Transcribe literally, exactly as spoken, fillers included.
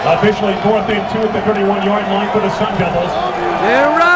Officially fourth and two at the thirty-one yard line for the Sun Devils. They're right.